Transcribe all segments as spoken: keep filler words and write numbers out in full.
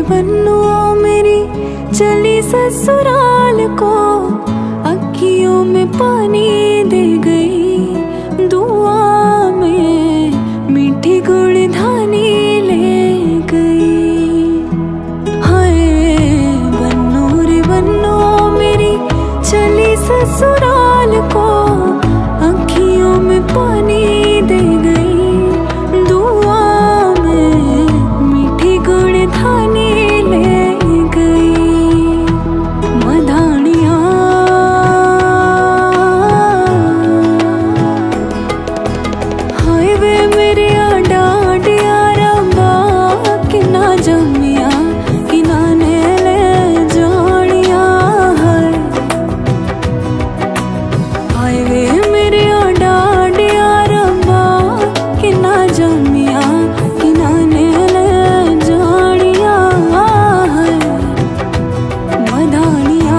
बन्नो मेरी चली ससुराल को, अखियों में पानी दे गई, दुआ में मीठी गुड़धानी ले गई। हाय बन्नो रे बन्नो मेरी चली ससुराल को, अखियों में पानी दे गई, दुआ में मीठी गुड़धानी ले गई। मधानिया हाय वे मेरे डाडिया रब्बा, किना जमिया किना ने ले जानिया है। हाय वे मेरे डाडिया रब्बा, किना जमिया किना ने ले जानिया है। मधानिया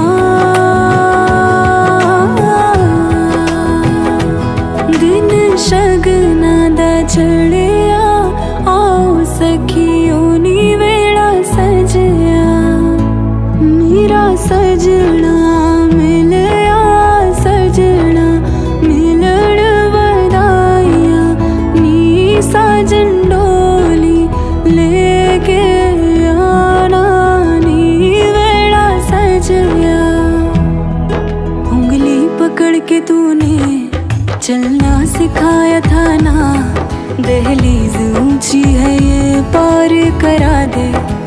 दिन शगना दा चढ़िया, आओ सखियों नी वेड़ा सजया, मेरा सजना मिलया, सजना मिलण वदाइया, नी साजन डोली लेके आना, नी वेड़ा सजया। उंगली पकड़ के तूने चलना सिखाया था ना, दहलीज ऊंची है ये पार करा दे।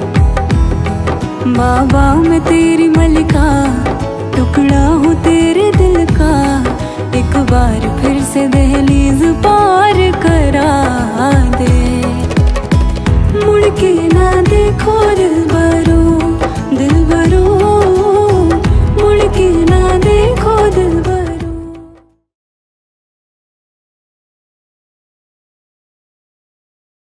बाबा मैं तेरी मलिका, टुकड़ा हूँ तेरे दिल का, एक बार फिर से दहलीज पार